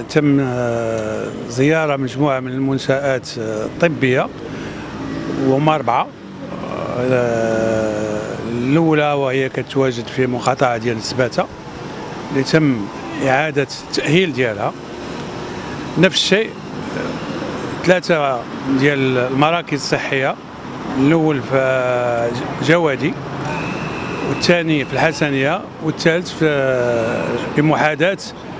تم زيارة مجموعة من المنشآت الطبية وهما 4. الأولى وهي كتواجد في مقاطعة ديال السباتة اللي تم إعادة التأهيل ديالها. نفس الشيء 3 ديال المراكز الصحية، الأول في جوادي، والثاني في الحسنية، والثالث في محاذاة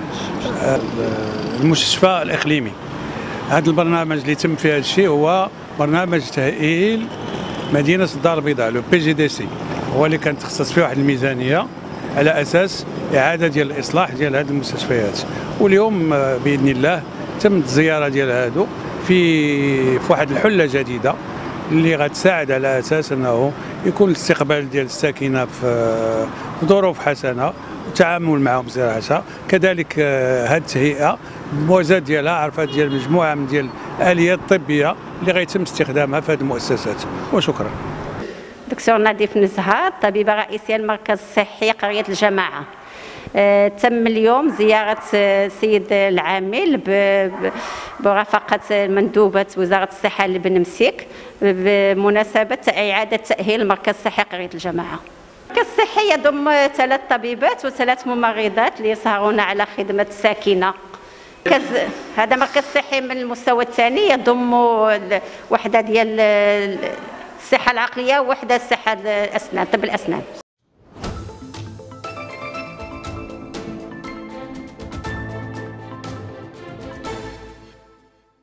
المستشفى الإقليمي. هذا البرنامج اللي تم في هذا الشيء هو برنامج تأهيل مدينة الدار البيضاء، لو PGDC، هو اللي كان تخصص فيه واحد الميزانية على أساس إعادة ديال الإصلاح ديال هذه المستشفيات. واليوم بإذن الله تمت الزيارة ديال هادو في واحد الحلة جديدة اللي غتساعد على أساس أنه يكون الاستقبال ديال الساكنة في ظروف حسنة والتعامل معهم صراحة. كذلك هذه التهيئة الموازاة ديالها عرفت ديال مجموعة من ديال الآليات الطبية اللي غيتم استخدامها في هذه المؤسسات. وشكرا. دكتور نظيف نزهة، طبيبة رئيسية المركز الصحي قرية الجماعة. تم اليوم زيارة السيد العامل برفقة مندوبة وزارة الصحة لبن مسيك بمناسبة إعادة تأهيل المركز الصحي قرية الجماعة. المركز الصحي يضم 3 طبيبات و3 ممرضات ليسهرون على خدمة الساكنة. هذا مركز صحي من المستوى الثاني، يضم وحدة ديال الصحة العقلية ووحدة الصحة الأسنان، طب الأسنان.